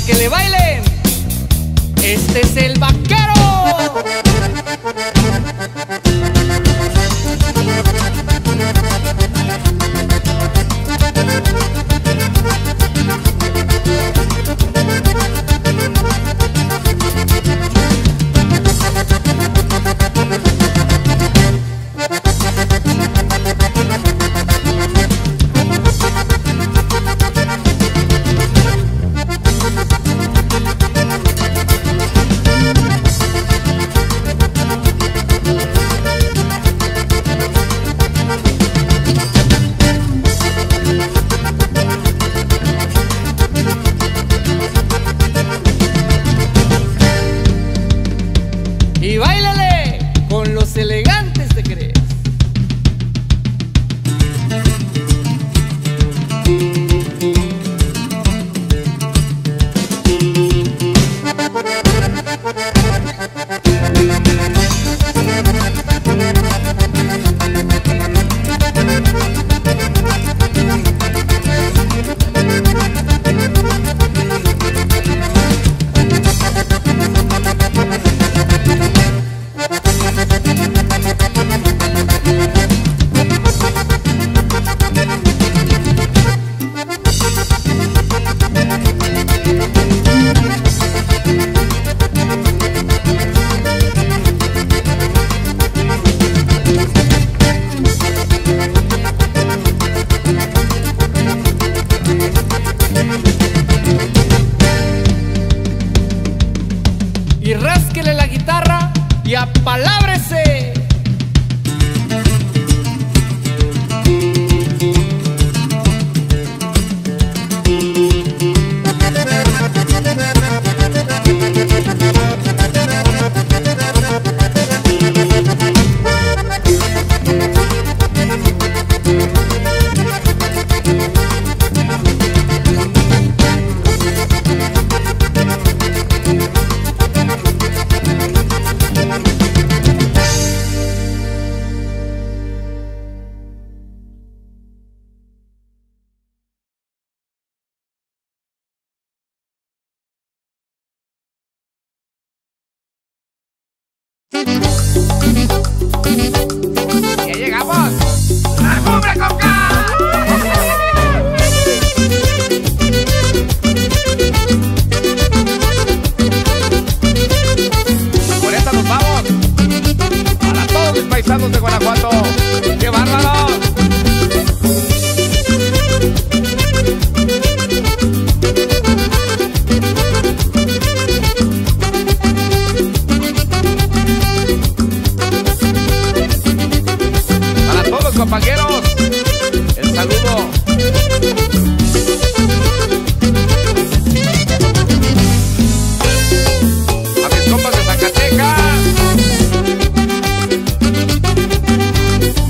que le bailen. Este es el vaquero. Y báilale con los elegantes de Querer. Y rásquele la guitarra y apalábrese. Ya llegamos. ¡La cumbre Conca! Por esta nos vamos. Para todos mis paisanos de Guanajuato. ¡Qué bárbaros! Compañeros, el saludo. A mis compas de Zacatecas.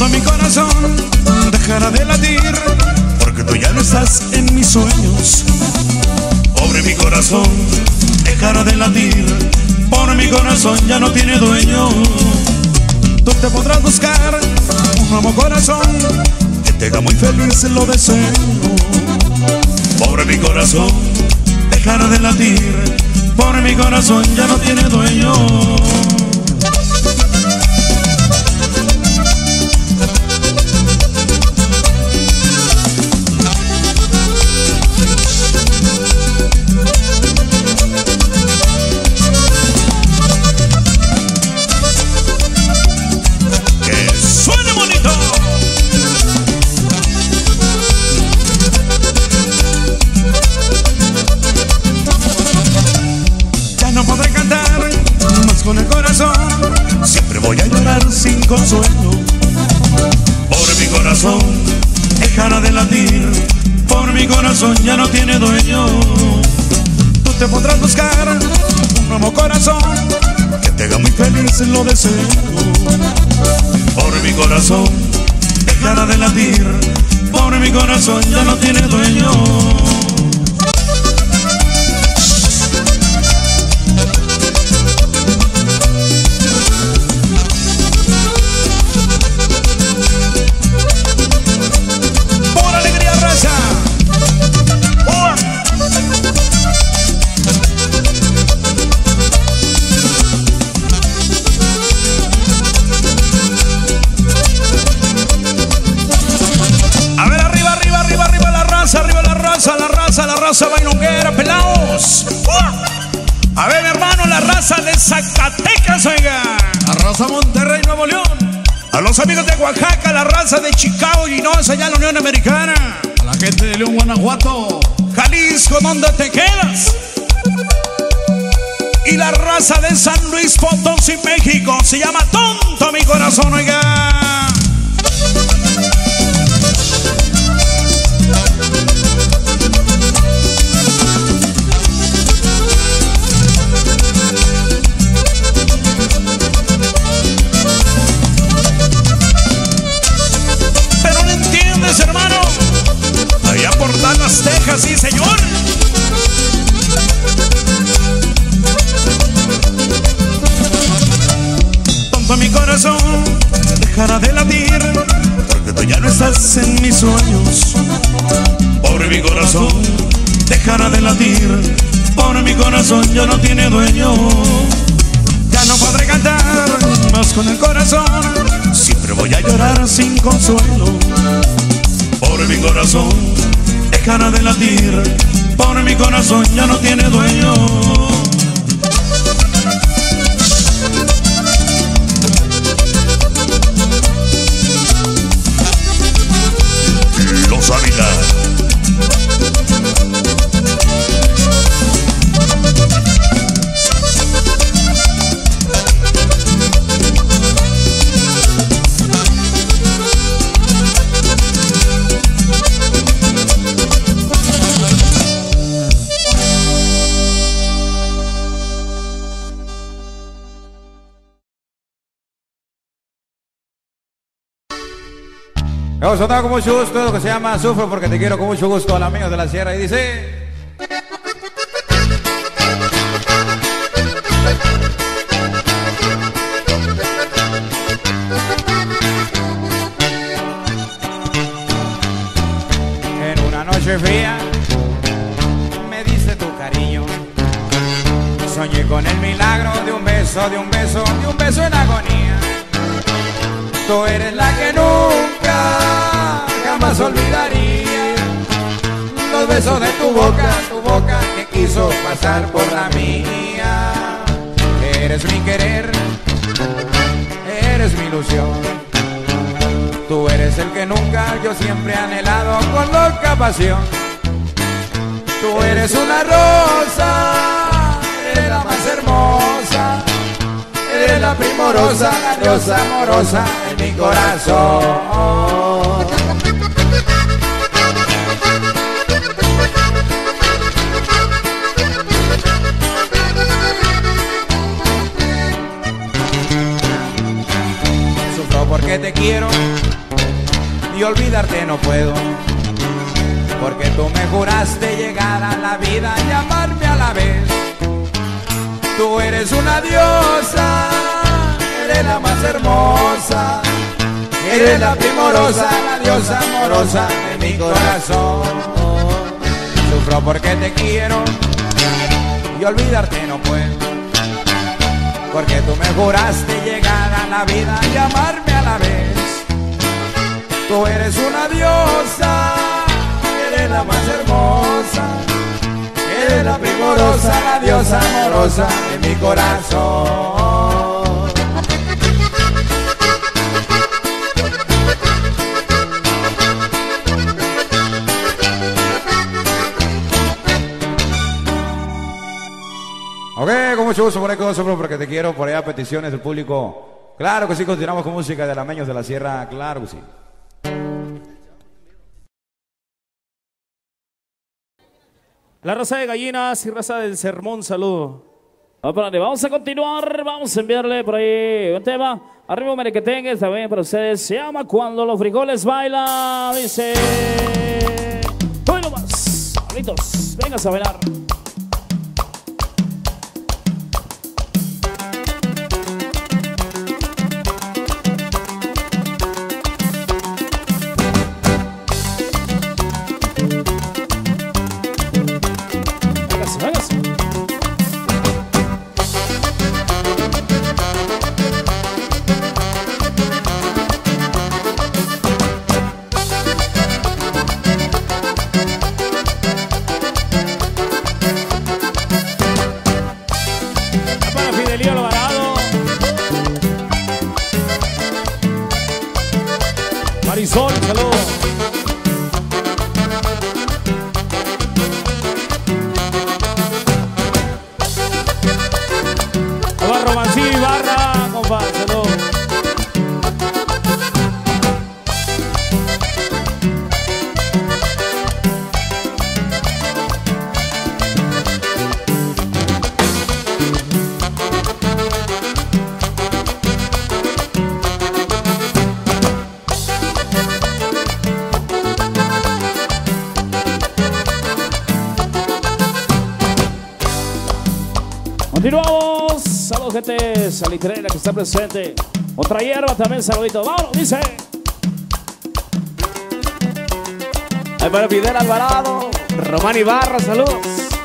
Tonto mi corazón dejará de latir, porque tú ya no estás en mis sueños. Pobre mi corazón dejará de latir, por mi corazón ya no tiene dueño. Tú te podrás buscar un nuevo corazón que te haga muy feliz, lo deseo. Pobre mi corazón dejará de latir, por mi corazón ya no tiene dueño. Con el corazón siempre voy a llorar sin consuelo. Por mi corazón dejará de latir, por mi corazón ya no tiene dueño. Tú te podrás buscar un nuevo corazón que te haga muy feliz, lo deseo. Por mi corazón dejará de latir, por mi corazón ya no tiene dueño. La raza bailonguera, pelados. A ver, mi hermano, la raza de Zacatecas, oiga. La raza Monterrey, Nuevo León. A los amigos de Oaxaca, la raza de Chicago, Illinois, allá en la Unión Americana. A la gente de León, Guanajuato. Jalisco, ¿dónde te quedas? Y la raza de San Luis Potosí, México. Se llama Tonto mi corazón, oiga. Hermano, allá por Dallas, Texas, sí señor. Tonto mi corazón dejará de latir, porque tú ya no estás en mis sueños. Pobre mi corazón dejará de latir, por mi corazón ya no tiene dueño. Ya no podré cantar más con el corazón, siempre voy a llorar sin consuelo. Por mi corazón dejará de latir, por mi corazón ya no tiene dueño. Los Ávila. Vamos a cantar con mucho gusto lo que se llama Sufro porque te quiero con mucho gusto, a los amigos de la sierra. Y dice: en una noche fría me diste tu cariño, soñé con el milagro de un beso, de un beso, de un beso en agonía. Tú eres la que nunca jamás olvidaría, los besos de tu boca que quiso pasar por la mía. Eres mi querer, eres mi ilusión, tú eres el que nunca yo siempre he anhelado con loca pasión. Tú eres una rosa, eres la más hermosa, eres la primorosa, la diosa amorosa de mi corazón. Sufro porque te quiero, y olvidarte no puedo, porque tú me juraste llegar a la vida y amarme a la vez. Tú eres una diosa, eres la más hermosa, eres la primorosa, la diosa amorosa de mi corazón. Sufro porque te quiero y olvidarte no puedo, porque tú me juraste llegar a la vida y amarme a la vez. Tú eres una diosa, eres la más hermosa, eres la primorosa, la diosa amorosa de mi corazón. Ok, con mucho gusto por ahí, porque te quiero, por allá peticiones del público. Claro que sí, continuamos con música de Lameños de la Sierra, claro que sí. La raza de gallinas y raza del sermón, saludo. Vamos a continuar, vamos a enviarle por ahí un tema. Arriba merequetengue también para ustedes. Se llama Cuando los frijoles bailan. Dice... Hoy nomás, amiguitos, vengas a bailar. Marisol, saludos. A Romancillo y Barra, compadre, saludos. Continuamos, saludos gente salitrera que está presente. Otra hierba también, saludito. Vamos, dice. Ahí para Fidel Alvarado, Román Ibarra, saludos.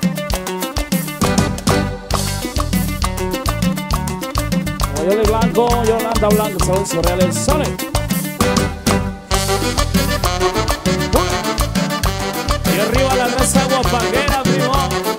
Yoli Blanco, Yolanda Blanco, saludos cordiales. Sale. Y arriba la raza guapanguera, primo.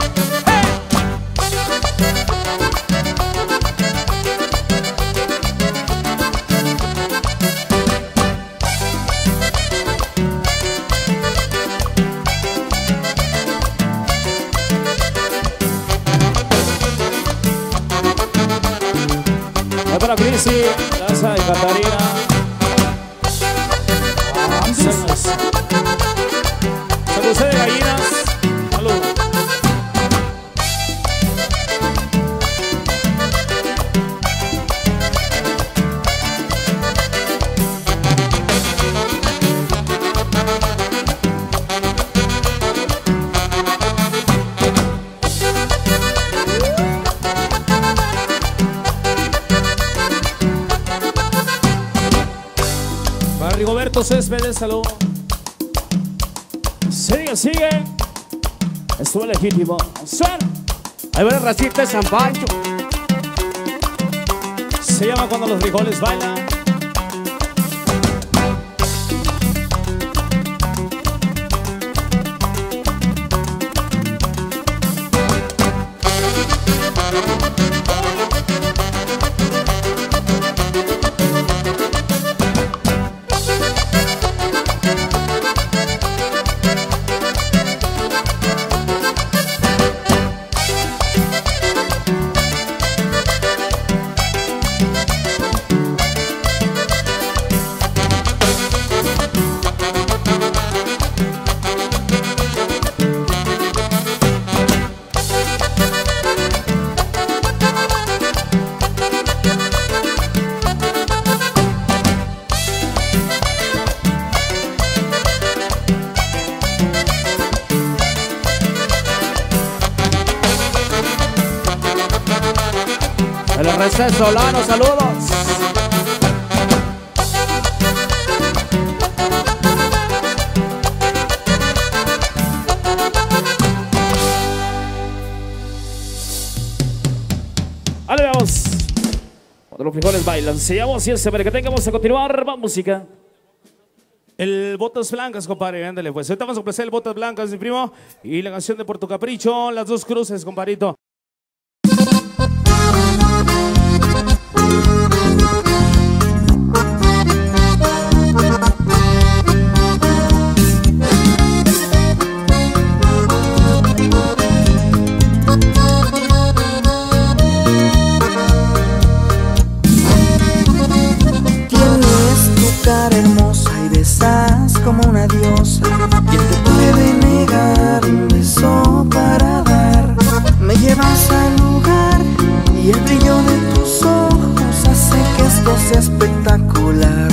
Para Crisi, casa de Catarina. San José de Gallinas. Salud. Rigoberto Céspedes, salud. Sigue, sigue. Estuvo legítimo. Suena. Ahí va la racita de San Pancho. Se llama Cuando los frijoles bailan. José Solano, saludos. Vale, vamos. Cuando los frijoles bailan, sigamos y ese, para que tengamos a continuar, va música. El Botas Blancas, compadre, ándale pues. Ahorita vamos a ofrecer el Botas Blancas, mi primo. Y la canción de Puerto Capricho, Las Dos Cruces, compadrito. Cara hermosa y besas como una diosa. ¿Quién te puede negar un beso para dar? Me llevas al lugar y el brillo de tus ojos hace que esto sea espectacular.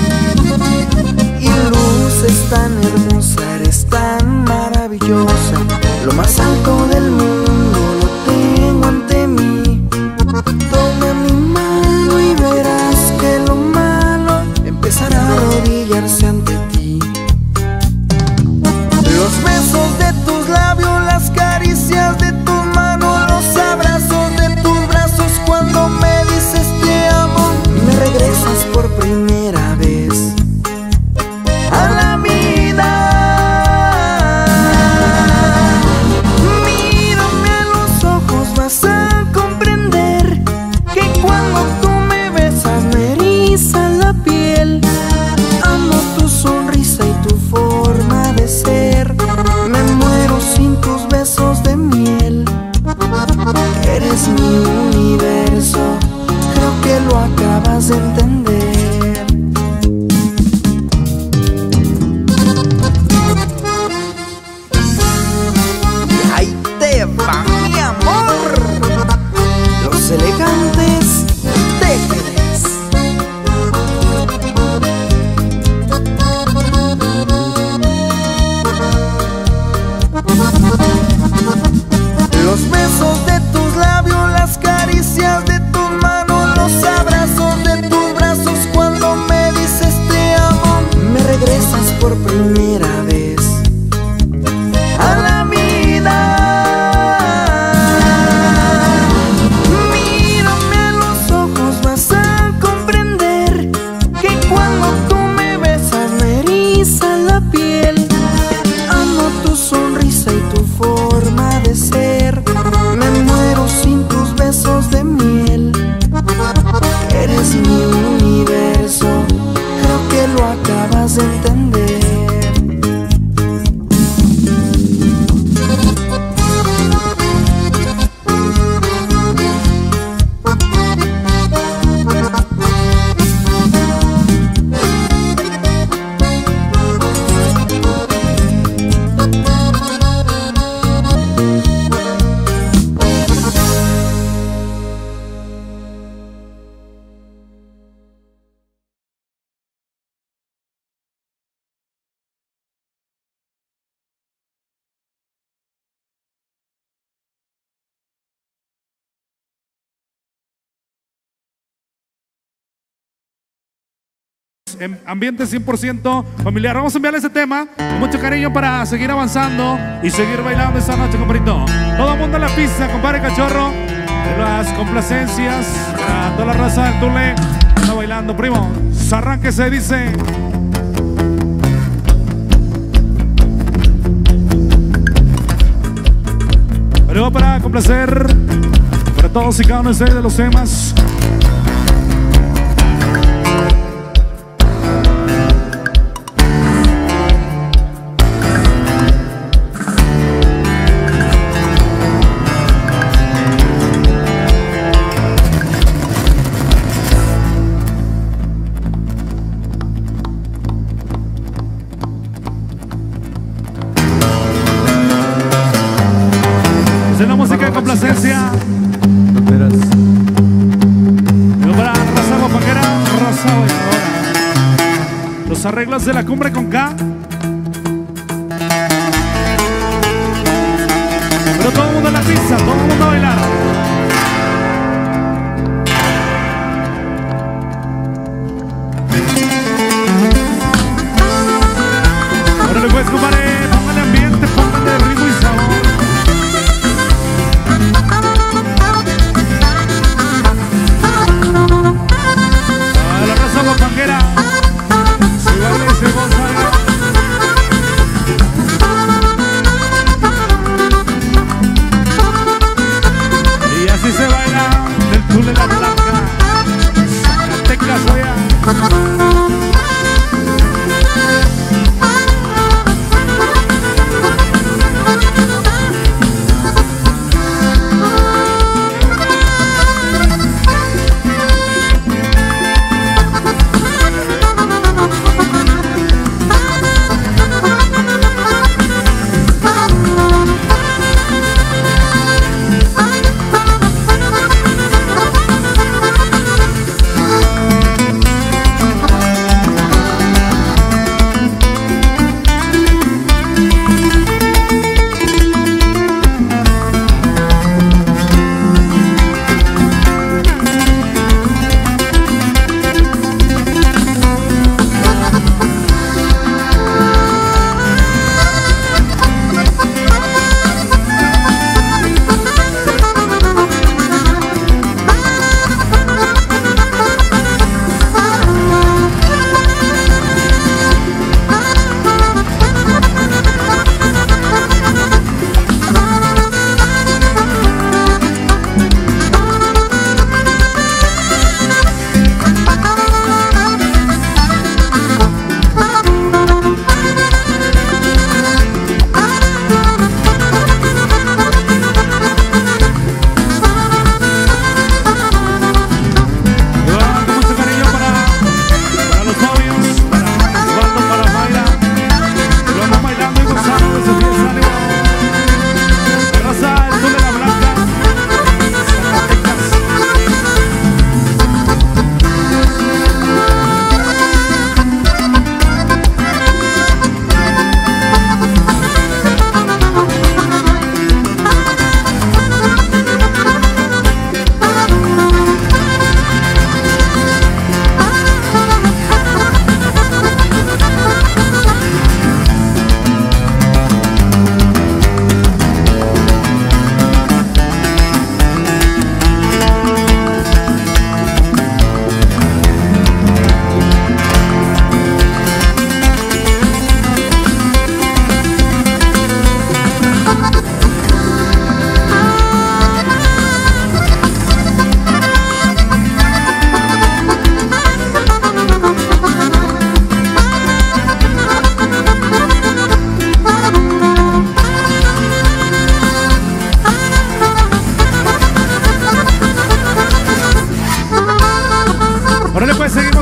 Y luces tan hermosa, eres tan maravillosa. Lo más alto del mundo lo tengo ante mí. Toma mi mano y verás que lo malo empezará a arrodillarse ante ti. Los besos de tus labios, las caricias de tus manos, los abrazos de tus brazos. Cuando me dices te amo, me regresas por primera vez a la vida. Mírame a los ojos, vas a comprender que cuando tú me besas me eriza la piel. Amo tu sonrisa y tu forma de ser. Me muero sin tus besos de miel. Eres mi universo, creo que lo acabas de entender. Y ahí te va mi amor, Los Elegantes Tigres. Los besos de tus labios, las caricias de tus manos, los abrazos de tus brazos. Cuando me dices te amo, me regresas por primera vez a la vida. Mírame a los ojos, vas a comprender que cuando tú me besas me eriza la piel. Amo tu sonrisa y tu forma de ser. Me muero sin tus besos de miel. Eres mi universo, creo que lo acabas de entender. En ambiente 100% familiar. Vamos a enviarle ese tema con mucho cariño para seguir avanzando y seguir bailando esta noche, compadrito. Todo el mundo en la pista, compadre Cachorro. De las complacencias para toda la raza del Tule. Está bailando, primo. Arránquese, dice. Pero para complacer para todos y cada uno de los temas. Es la música de complacencia. Para raza guapanguera, raza bailadora. Los arreglos de la cumbre con K. Pero todo el mundo en la pista, todo el mundo a bailar.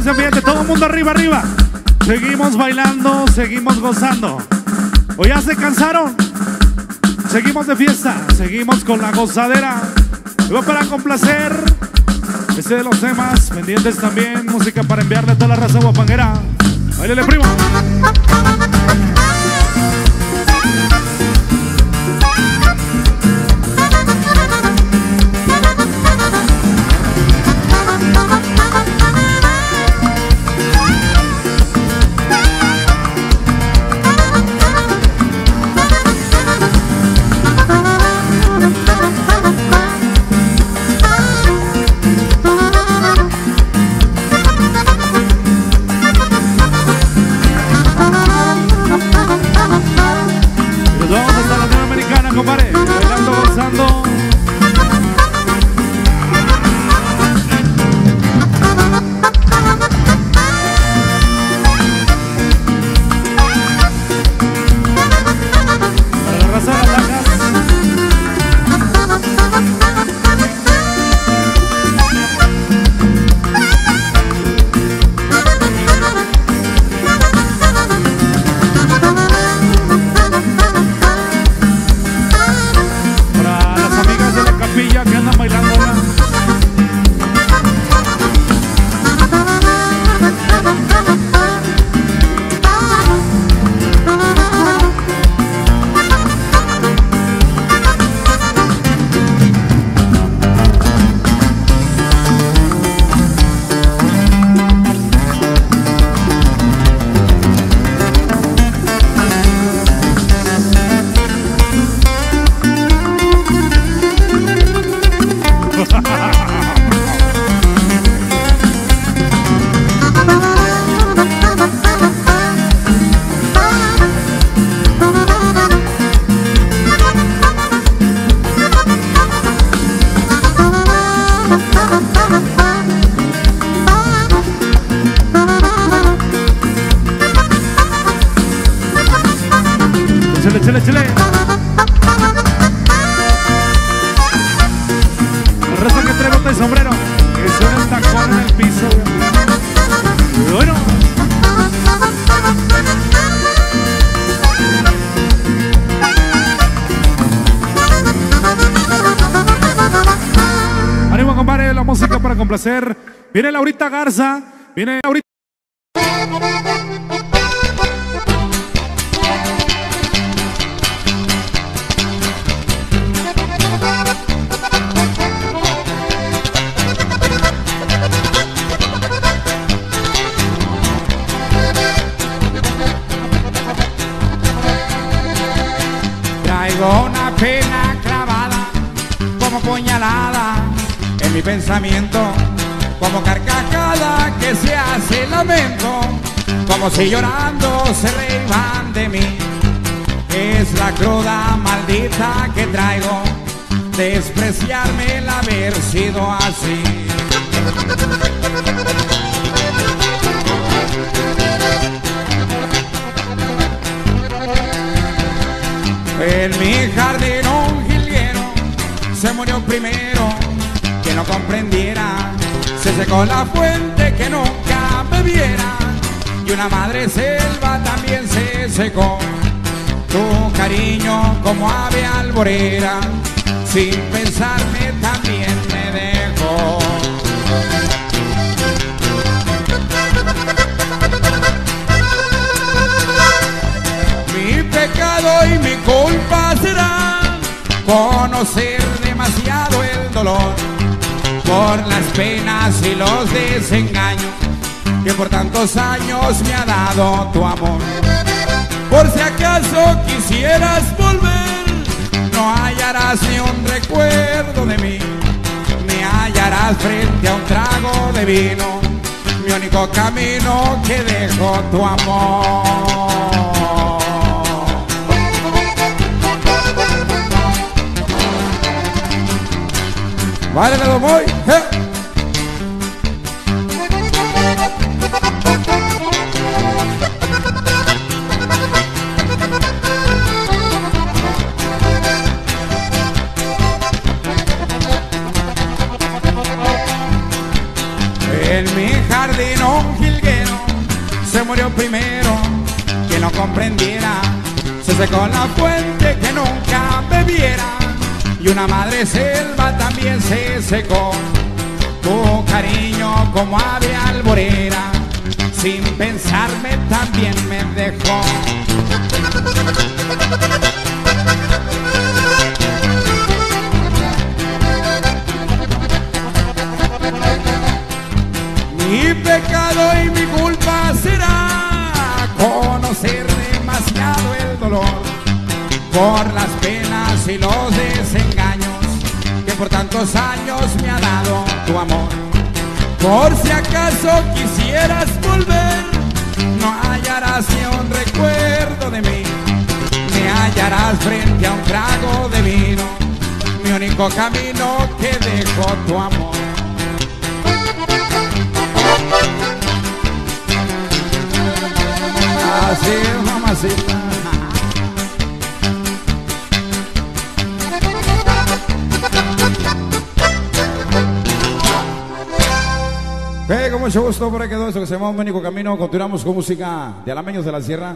ese ambiente, todo el mundo arriba, arriba. Seguimos bailando, seguimos gozando. ¿O ya se cansaron? Seguimos de fiesta, seguimos con la gozadera. Y va para complacer este de los temas pendientes también. Música para enviarle a toda la raza guapanguera. Báilele, primo. Compadre, bailando, gozando. Para la raza de las lajas. Que andan bailando ahora. Chile, chile, chile. La raza que trae bota y sombrero, que suena el tacón en el piso. Y bueno. Ánimo, compadre, la música para complacer. Viene Laurita Garza, viene Laurita. Traigo una pena clavada como puñalada en mi pensamiento, como carcajada que se hace lamento, como si llorando se reían de mí. Es la cruda maldita que traigo, despreciarme el haber sido así. En mi jardín un jilguero se murió primero, que no comprendiera, se secó la fuente que nunca bebiera, y una madre selva también se secó. Tu cariño como ave alborera, sin pensarme también me dejó. Mi pecado y mi culpa será conocer demasiado el dolor, por las penas y los desengaños que por tantos años me ha dado tu amor. Por si acaso quisieras volver, no hallarás ni un recuerdo de mí, me hallarás frente a un trago de vino, mi único camino que dejo tu amor. Vale, me lo voy. En mi jardín un se murió primero, que no comprendiera, se secó la fuente que nunca bebiera, y una madre selva también se secó. Tu cariño como ave alborera, sin pensarme también me dejó. Mi pecado y mi culpa será conocer demasiado el dolor por las penas y los desengaños que por tantos años me ha dado tu amor. Por si acaso quisieras volver, no hallarás ni un recuerdo de mí, me hallarás frente a un trago de vino, mi único camino que dejó tu amor. Así es, mamacita. Con mucho gusto, por ahí quedó esto que se llama Un Único Camino. Continuamos con música de Alameños de la Sierra.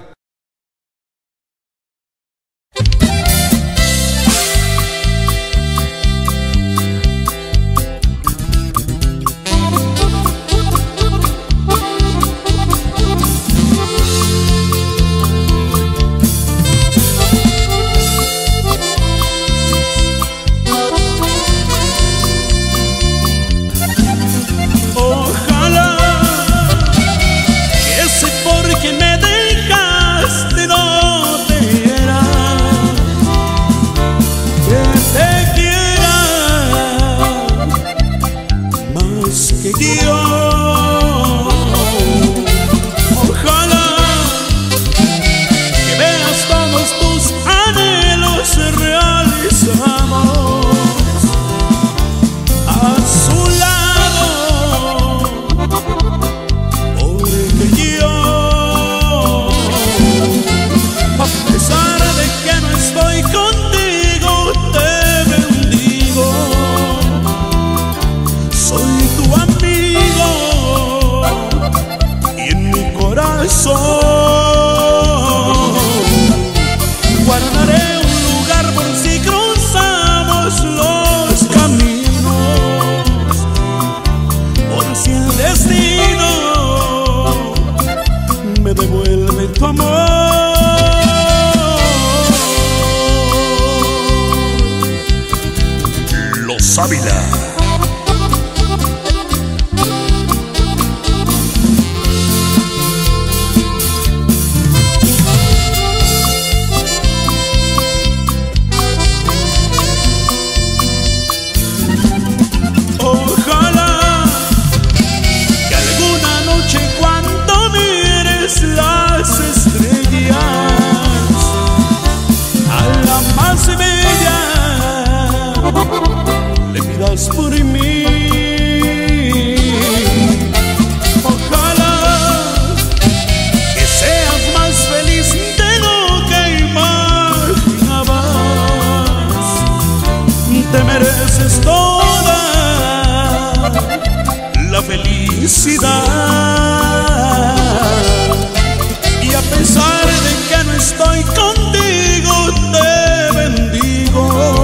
Y a pesar de que no estoy contigo, te bendigo.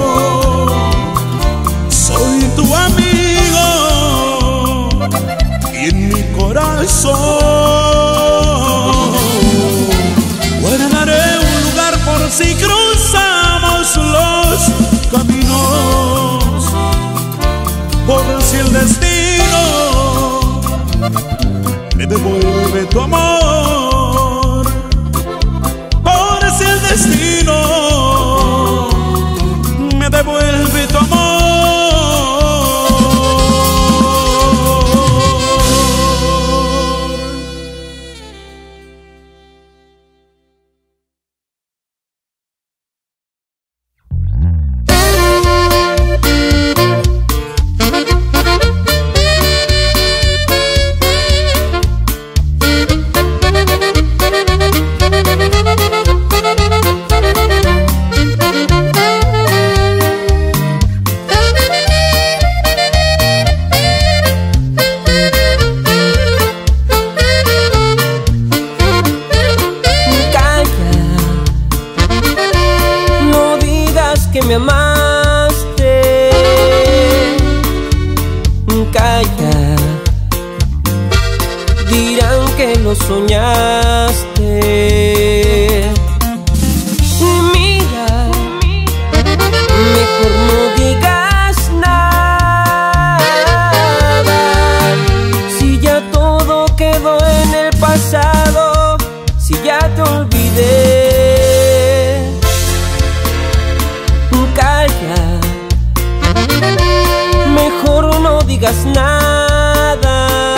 Soy tu amigo y en mi corazón guardaré un lugar por si cruzamos los caminos, por si el destino me devuelve tu amor, por si el destino me devuelve tu amor. dirán que lo soñaste. Y mira, mejor no digas nada, si ya todo quedó en el pasado, si ya te olvidé. Calla, mejor no digas nada.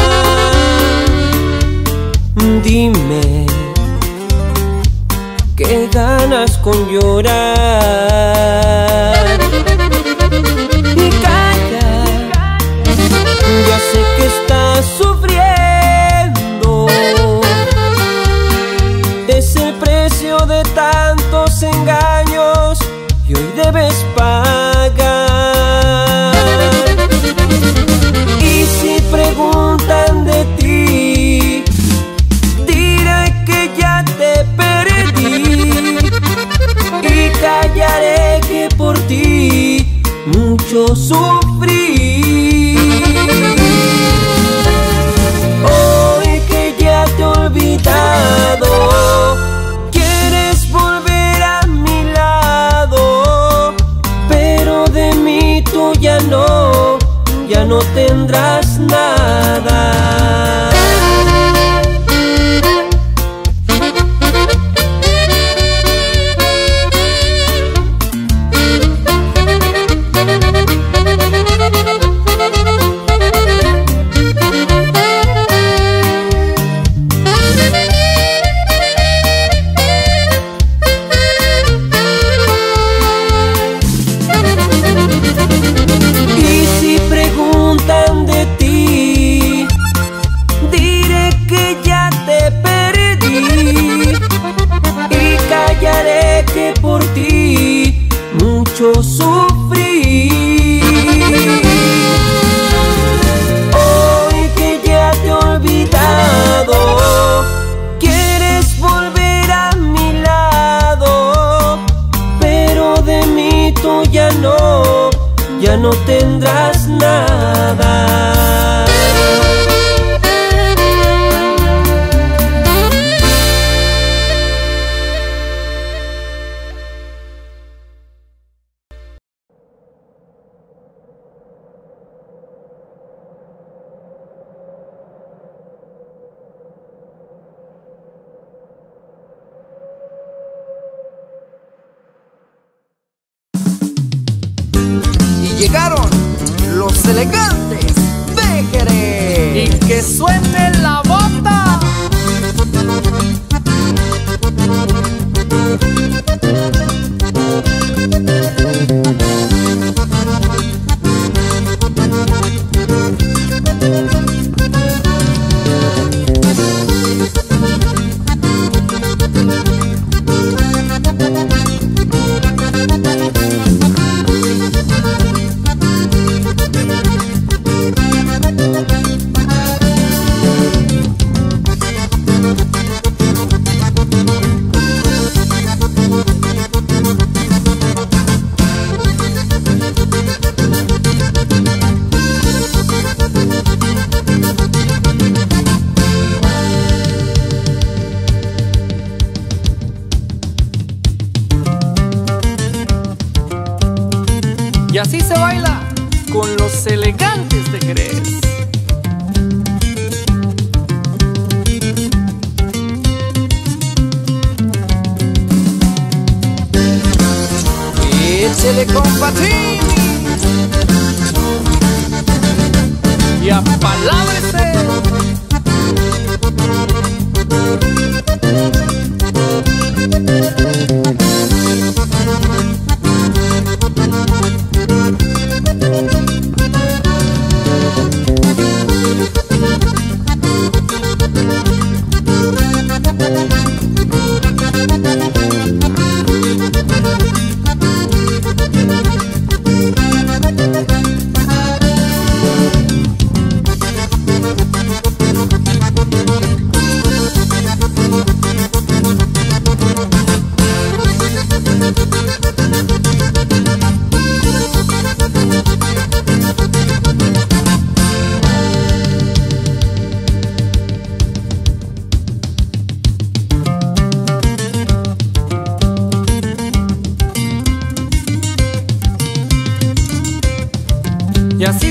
Dime, ¿qué ganas con llorar? Y calla, ya sé que estás sufriendo. Es el precio de tantos engaños y hoy debes pagar. Y si preguntan de ti, diré que ya te perdí y callaré que por ti mucho sufrí. Hoy que ya te he olvidado, quieres volver a mi lado, pero de mí tú ya no tendrás nada. Mucho sufrí. Hoy que ya te he olvidado, quieres volver a mi lado, pero de mí tú ya no tendrás nada. Llegaron los elegantes de Jerez. Y que suene la bota. Y así se baila con los elegantes de Jerez. Échele compadre Y apalábrese.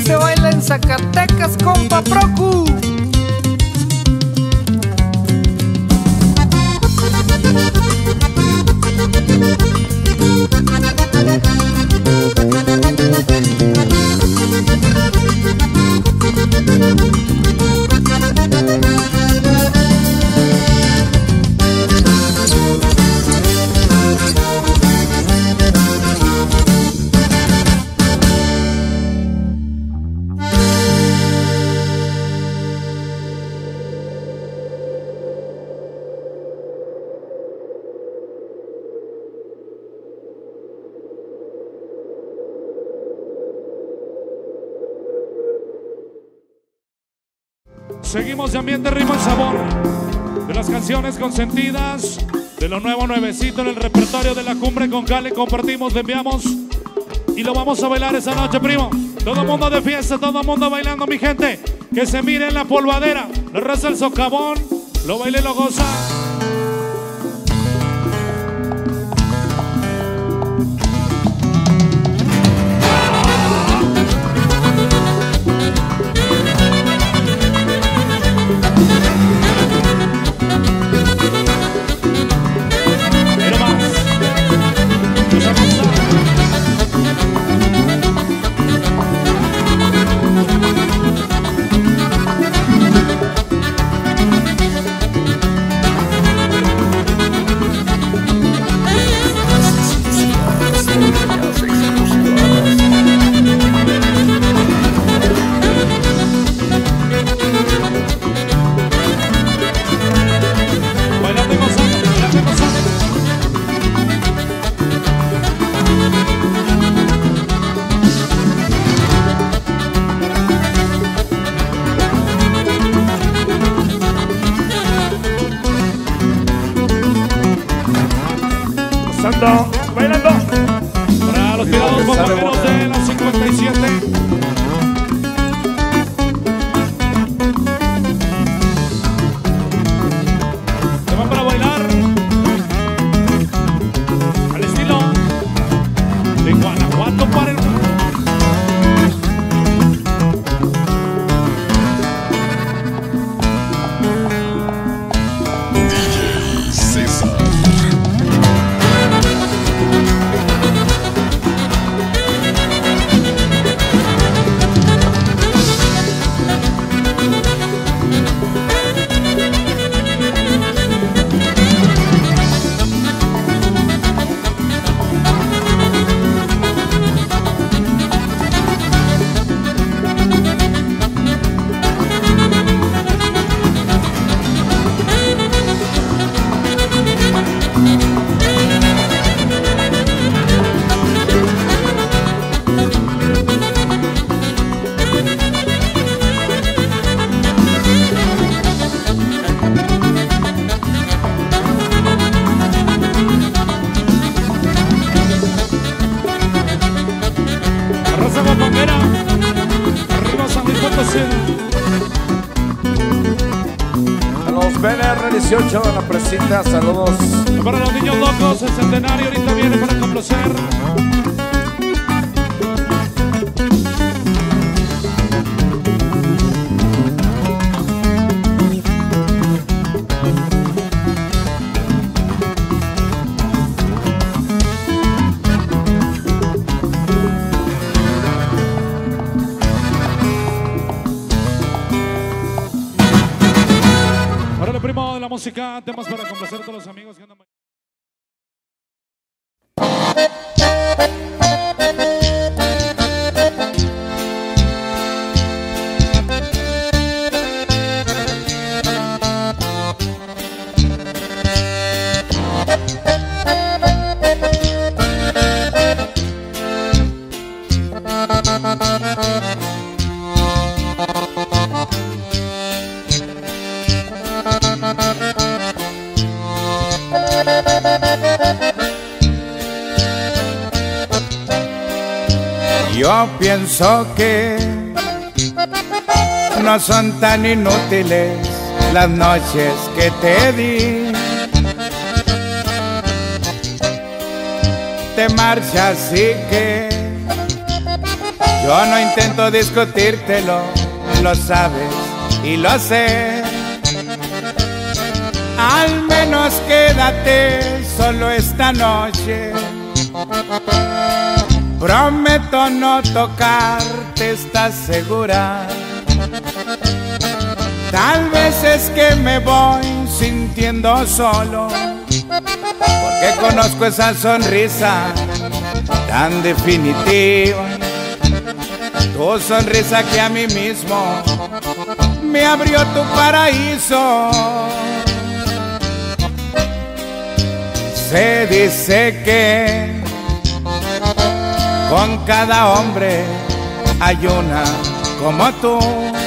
se baila en Zacatecas, compa Procu. Seguimos de ambiente, ritmo y sabor de las canciones consentidas, de lo nuevo nuevecito en el repertorio de la Cumbre con Cali. Compartimos, le enviamos y lo vamos a bailar esa noche, primo. Todo el mundo de fiesta, todo el mundo bailando, mi gente. Que se mire en la polvadera, la raza del socavón, lo baila y lo goza. Bailando para los tirados bombarderos de la 57. Se van para bailar al estilo de Guanajuato para el mundo. DJ César. Arriba San Luis Potosí. A los BNR 18 de la presita, saludos. Para los niños locos, el centenario ahorita viene para complacer. Primo de la música, temas para complacer a todos los amigos que andan. Yo pienso que no son tan inútiles las noches que te di. Te marchas y que Yo no intento discutírtelo, lo sabes y lo sé. Al menos quédate solo esta noche. Prometo no tocarte, ¿estás segura? Tal vez es que me voy sintiendo solo, porque conozco esa sonrisa tan definitiva. Tu sonrisa que a mí mismo me abrió tu paraíso. Se dice que con cada hombre hay una como tú,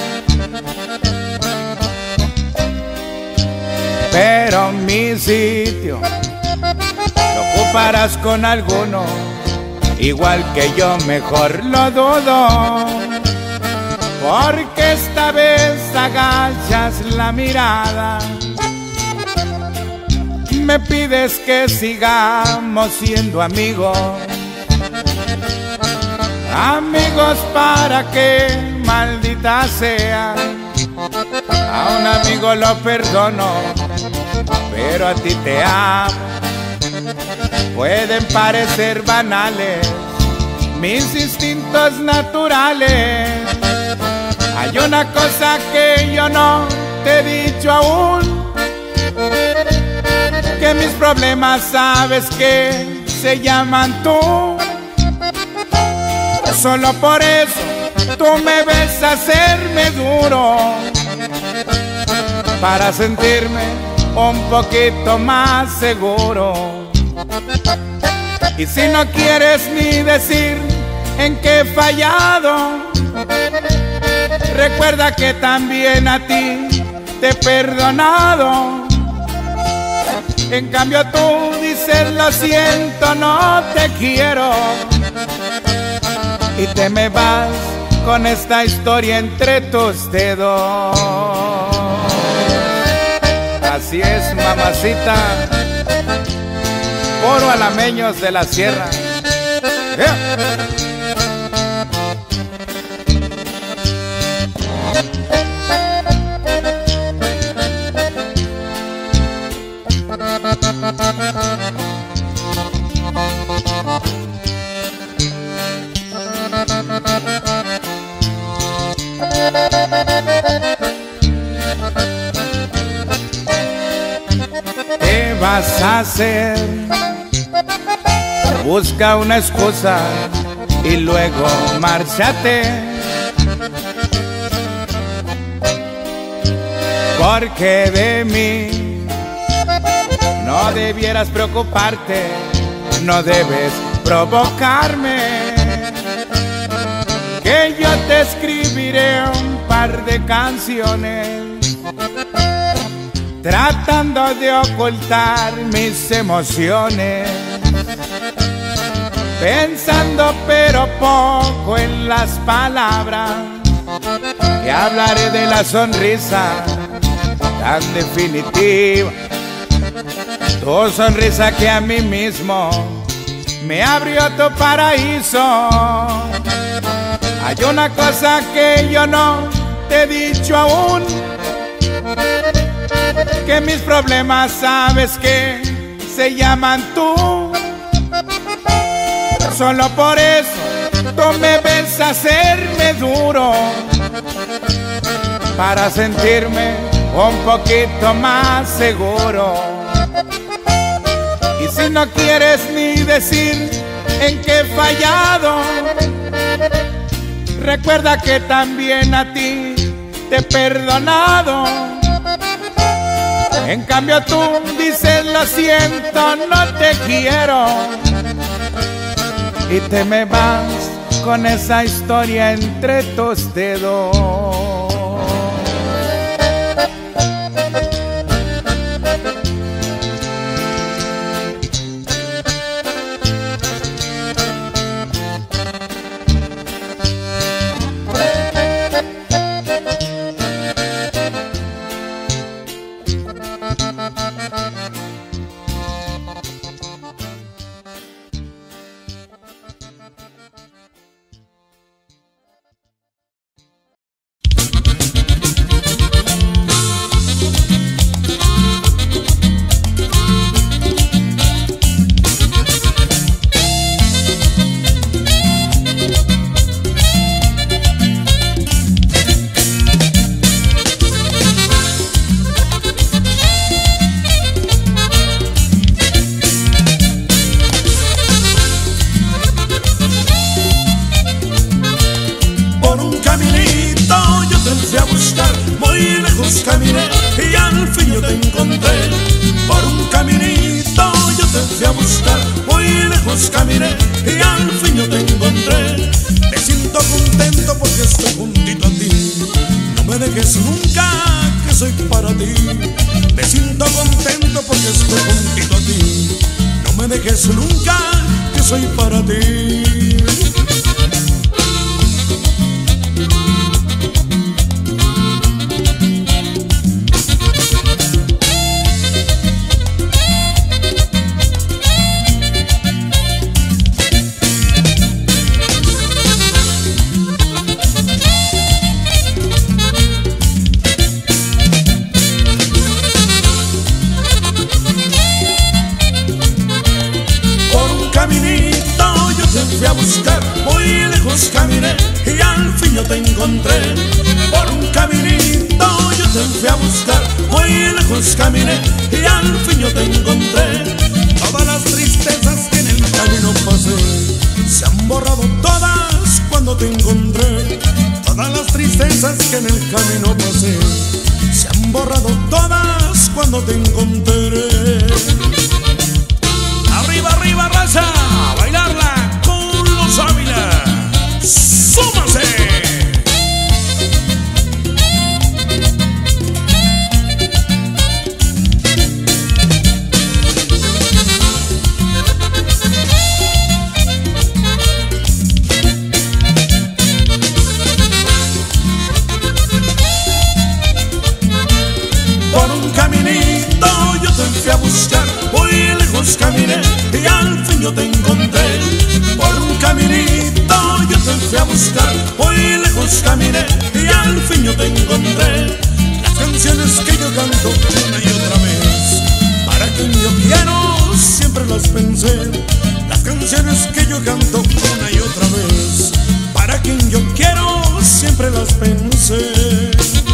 pero mi sitio lo ocuparás con alguno, igual que yo, mejor lo dudo, porque esta vez agachas la mirada. Me pides que sigamos siendo amigos. Amigos para que, maldita sea. A un amigo lo perdono, pero a ti te amo. Pueden parecer banales mis instintos naturales. Hay una cosa que yo no te he dicho aún, que mis problemas sabes que se llaman tú. Solo por eso tú me ves hacerme duro, para sentirme un poquito más seguro. Y si no quieres ni decir en qué he fallado, recuerda que también a ti te he perdonado. En cambio tú dices lo siento, no te quiero, y te me vas con esta historia entre tus dedos. Así es, mamacita, puro alameños de la sierra. ¿Qué vas a hacer? Busca una excusa y luego márchate, porque de mí no debieras preocuparte, no debes provocarme, que yo te escribiré un par de canciones tratando de ocultar mis emociones, pensando pero poco en las palabras, que hablaré de la sonrisa tan definitiva, tu sonrisa que a mí mismo me abrió tu paraíso. Hay una cosa que yo no te he dicho aún, que mis problemas sabes que se llaman tú. Solo por eso tú me ves hacerme duro, para sentirme un poquito más seguro. Y si no quieres ni decir en qué he fallado, recuerda que también a ti te he perdonado. En cambio tú dices lo siento, no te quiero, y te me vas con esa historia entre tus dedos. siento contento porque estoy juntito a ti. No me dejes nunca, que soy para ti. Fui a buscar, muy lejos caminé y al fin yo te encontré. Por un caminito yo te fui a buscar, muy lejos caminé y al fin yo te encontré. Todas las tristezas que en el camino pasé se han borrado todas cuando te encontré. Todas las tristezas que en el camino pasé se han borrado todas cuando te encontré. Arriba, arriba, raza, a bailarla. Ávila, ¡súmase! Por un caminito yo te fui a buscar, muy lejos caminé y al fin yo te encontré. Por un caminito yo te fui a buscar, muy lejos caminé y al fin yo te encontré. Las canciones que yo canto una y otra vez, para quien yo quiero siempre las pensé. Las canciones que yo canto una y otra vez, para quien yo quiero siempre las pensé.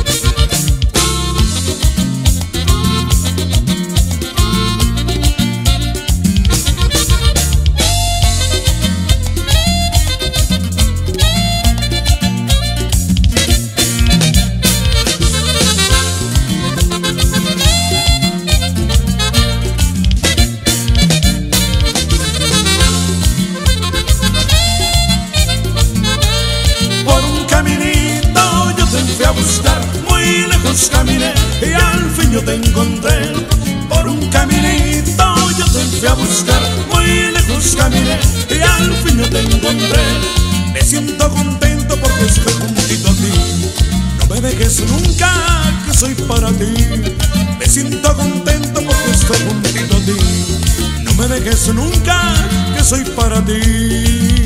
Caminé y al fin yo te encontré. Por un caminito yo te fui a buscar, muy lejos caminé y al fin yo te encontré. Me siento contento porque estoy juntito a ti. No me dejes nunca, que soy para ti. Me siento contento porque estoy juntito a ti. No me dejes nunca, que soy para ti.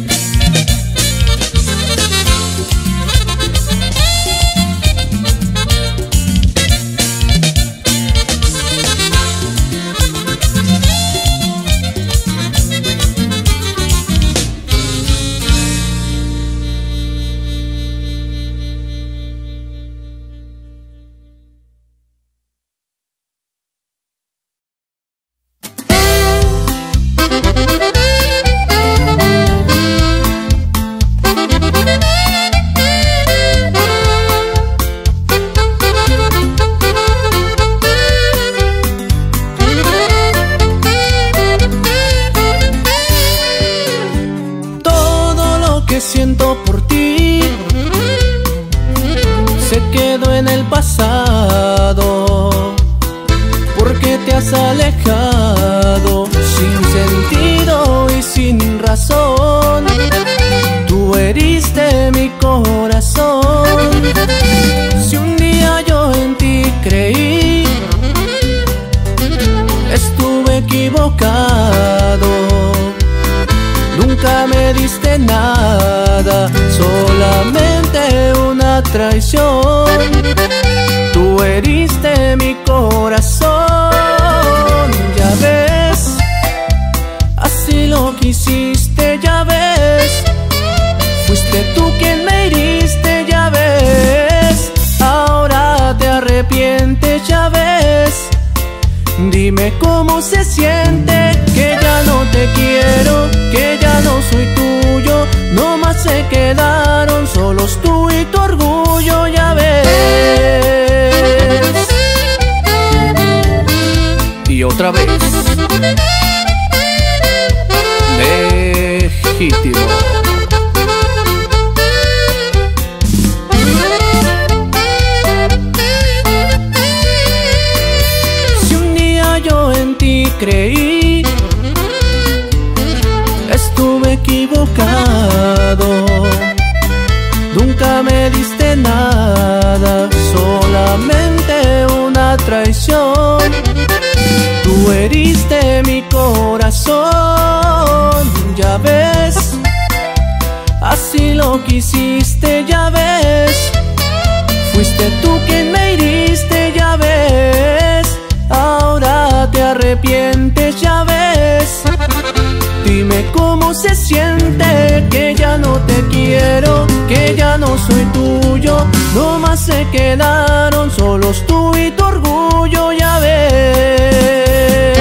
Alejado sin sentido y sin razón. Tú heriste mi corazón. Si un día yo en ti creí, estuve equivocado. Nunca me diste nada, solamente una traición. Tú heriste mi corazón. Ya ves, así lo quisiste, ya ves. Fuiste tú quien me heriste, ya ves. Ahora te arrepientes, ya ves. Dime cómo se siente, que ya no te quiero, que ya no soy tuyo. No más se quedaron solos tú y tu orgullo, ya ves. Y otra vez, Legítimo. creí, estuve equivocado. Nunca me diste nada, solamente una traición. Tú heriste mi corazón, ya ves, así lo quisiste, ya ves. Fuiste tú quien me heriste, ya ves. Ahora te arrepientes, ya ves. Dime cómo se siente que ya no te quiero, que ya no soy tuyo. No más se quedaron solos tú y tu orgullo, ya ves.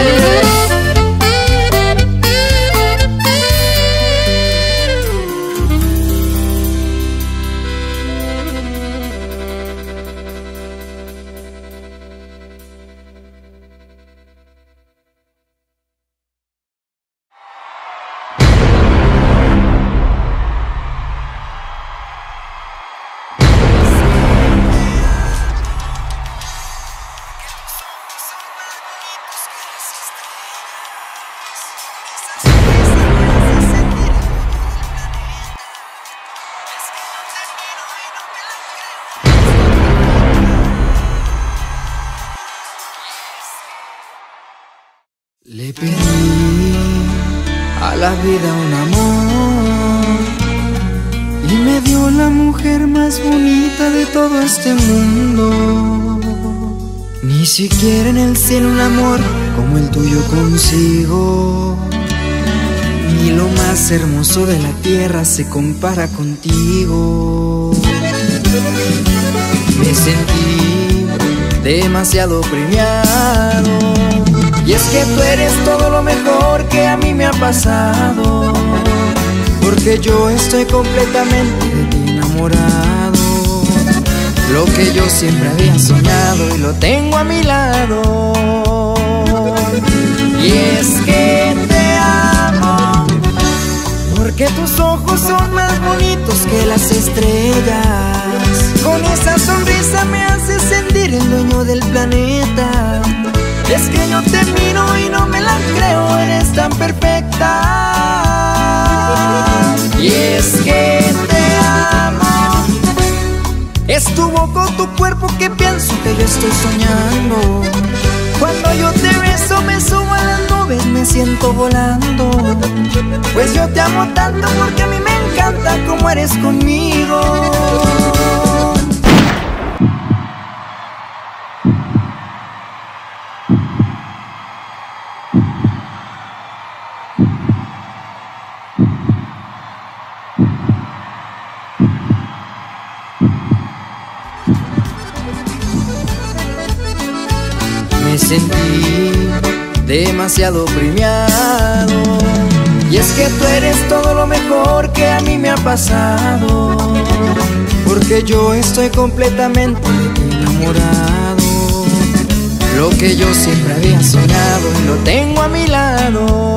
Le pedí a la vida un amor y me dio la mujer más bonita de todo este mundo. Ni siquiera en el cielo un amor como el tuyo consigo, ni lo más hermoso de la tierra se compara contigo. Me sentí demasiado premiado, y es que tú eres todo lo mejor que a mí me ha pasado, porque yo estoy completamente de ti enamorado. Lo que yo siempre había soñado y lo tengo a mi lado. Y es que te amo, porque tus ojos son más bonitos que las estrellas. Con esa sonrisa me haces sentir el dueño del planeta. Es que yo te miro y no me la creo, eres tan perfecta. Y es que te amo, es tu boca, tu cuerpo que pienso que yo estoy soñando. Cuando yo te beso me subo a las nubes, me siento volando. Pues yo te amo tanto porque a mí me encanta como eres conmigo. Me sentí demasiado premiado, y es que tú eres todo lo mejor que a mí me ha pasado, porque yo estoy completamente enamorado. Lo que yo siempre había soñado y lo tengo a mi lado.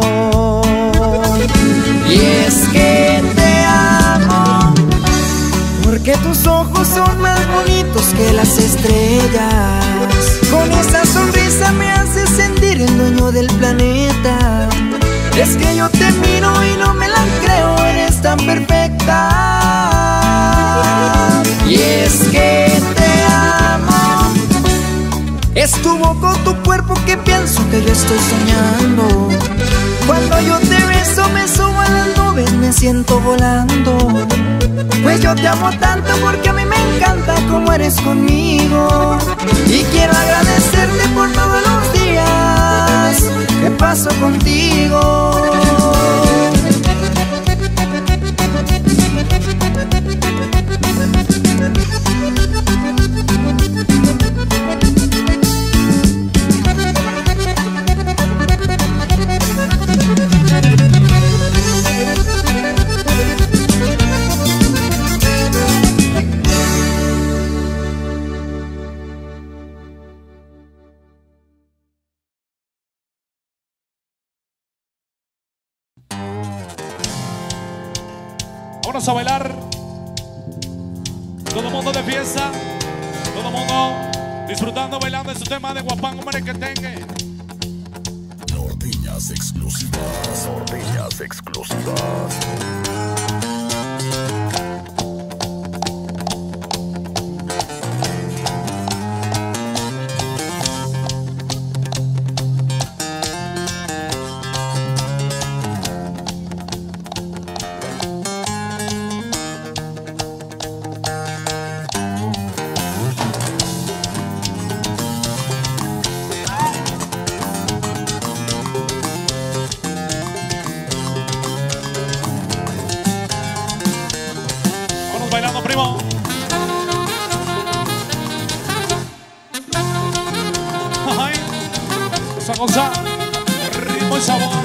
Y es que te amo, porque tus ojos son más bonitos que las estrellas. Con esa sonrisa me haces sentir el dueño del planeta. Es que yo te miro y no me la creo, eres tan perfecta. Y es que te amo, es tu boca, tu cuerpo que pienso que yo estoy soñando. Cuando yo te beso me subo a las nubes, me siento volando. Pues yo te amo tanto porque a mí me encanta como eres conmigo. Y quiero agradecerte por todos los días que paso contigo. Vámonos a bailar. Todo mundo de fiesta. Todo mundo disfrutando, bailando en su tema de guapango merequetengue. Norteñas exclusivas. Norteñas exclusivas. Bailando, primo. Ay, esa cosa, ritmo y sabor.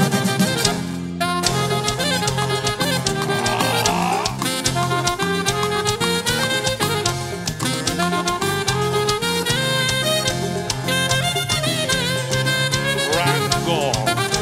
Rango.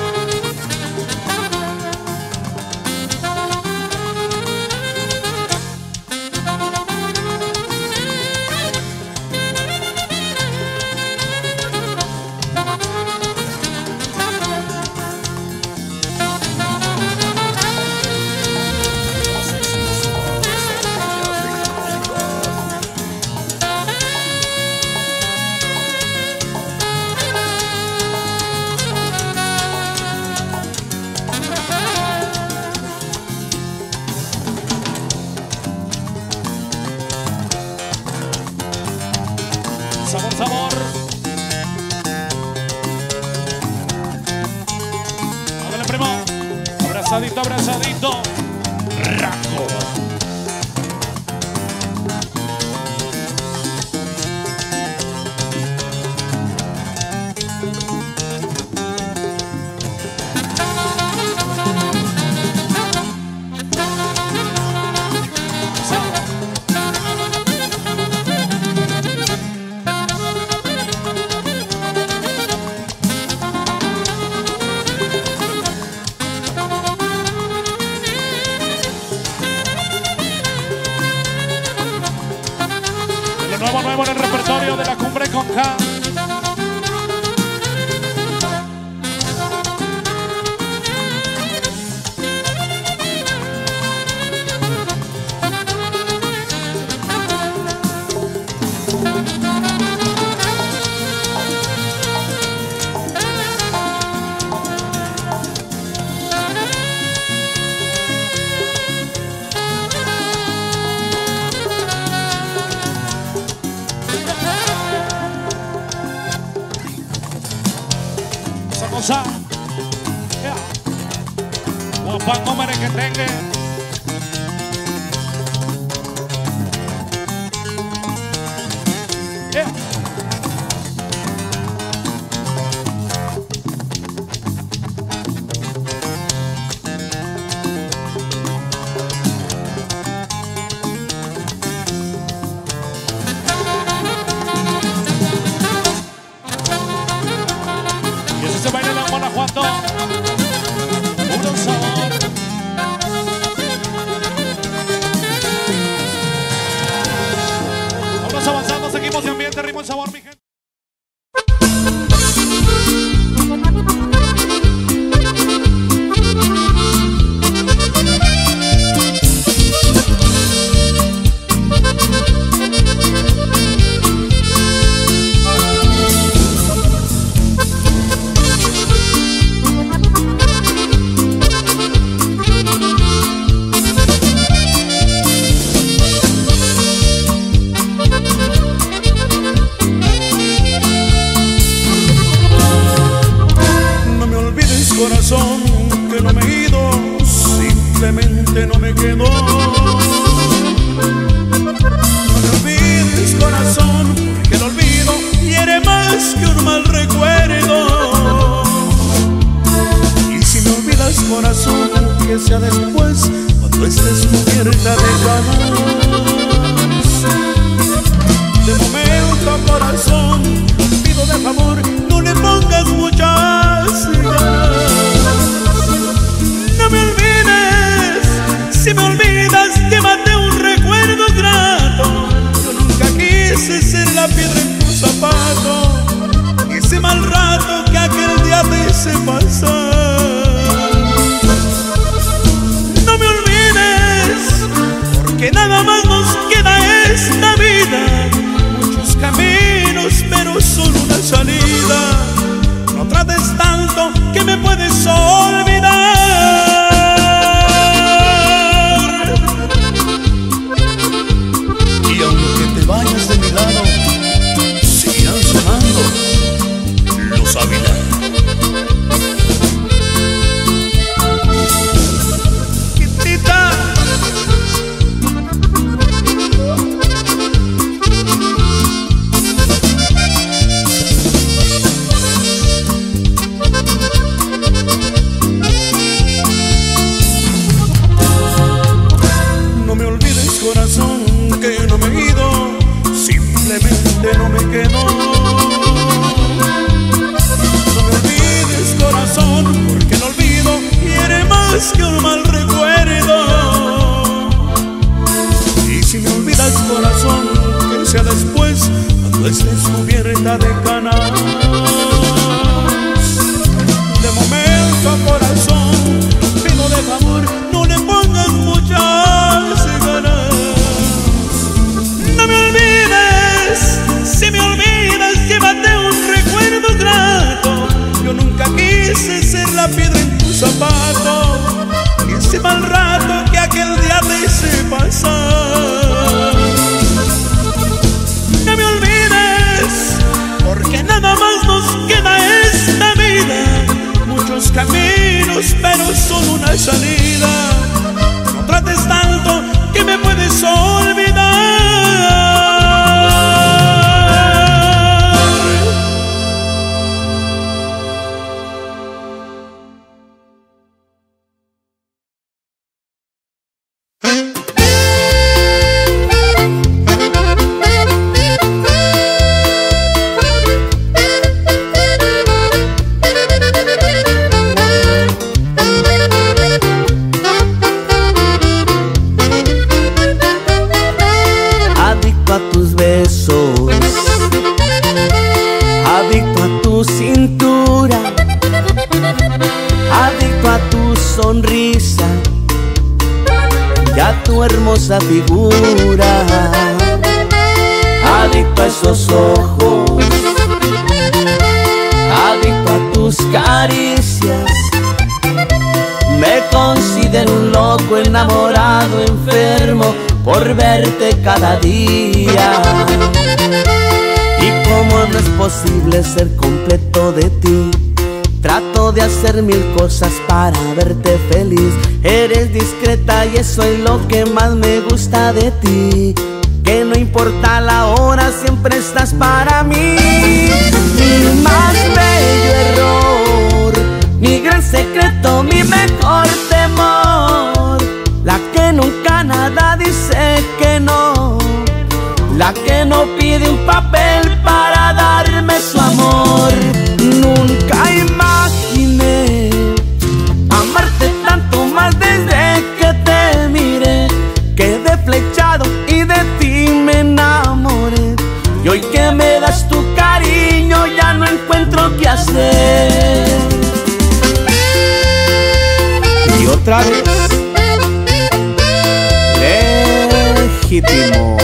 Sabor, sabor. Ándale, primo. Abrazadito, abrazadito. Rango. Nuevo en el repertorio de la Cumbre con K. Cosa, yeah. Guapango merequetengue. Yeah. Se baila en Guanajuato, puro sabor. Vamos avanzando, seguimos de ambiente, ritmo y sabor, mi gente. Corazón, que no me he ido, simplemente no me quedo. No me olvides, corazón, porque el olvido hiere más que un mal recuerdo. Y si me olvidas, corazón, que sea después, cuando estés cubierta de camas. De momento, corazón, pido de favor, no le pongas muchas ganas. No me olvides, si me olvidas, llévate un recuerdo grato. Yo nunca quise ser la piedra en tu zapato, ese mal rato que aquel día día te hice pasar. No me olvides, porque nada más nos queda esta vida. Muchos caminos, pero solo una salida. No trates tanto que me puedes olvidar. Y aunque te vayas de mi lado, seguirán sonando los Ávila. Quitita. No me olvides, corazón, que no me he ido, simplemente no me quedo. No me olvides, corazón, porque el olvido quiere más que un mal recuerdo. Y si me olvidas, corazón, que sea después, cuando estés cubierta de canas. De momento, corazón, pido de favor, no le pongas muchas ganas. No me olvides, si me olvidas, llévate un recuerdo grato. Yo nunca quise ser la piedra en tu zapato, ni ese mal rato que aquel día te hice pasar. No me olvides, porque nada más nos queda esta vida. Muchos caminos, pero solo una salida. No trates tanto que me puedes olvidar. Adicto a tus besos, adicto a tu cintura, adicto a tu sonrisa y a tu hermosa figura, adicto a esos ojos, adicto a tus caricias. Me considero un loco, enamorado, enfermo por verte cada día. Y como no es posible ser completo de ti, trato de hacer mil cosas para verte feliz. Eres discreta y eso es lo que más me gusta de ti, que no importa la hora, siempre estás para mí. Mi más bello error, mi gran secreto, mi mejor temor, la que nunca nada dice que no, la que no pide un papel para darme su amor. Nunca imaginé amarte tanto, más desde que te miré. Quedé flechado y de ti me enamoré. Y hoy que me das tu cariño ya no encuentro qué hacer. Y otra vez, legítimo.